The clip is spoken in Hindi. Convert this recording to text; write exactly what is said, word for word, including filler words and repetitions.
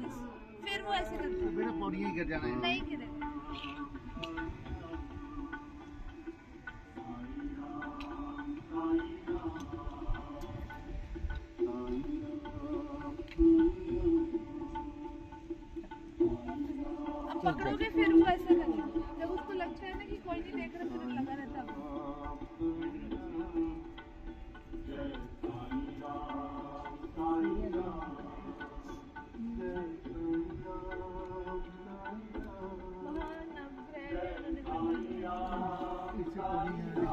वापस, फिर वो ऐसे करता है। बेटा पौड़ियाँ ही गिर जाना है। नहीं गिरे। अब पकड़ोगे फिर वो ऐसा करेगा, जब उसको लगता है ना कि कोई नहीं देख रहा फिर लगा रहता है। वहाँ नवग्रह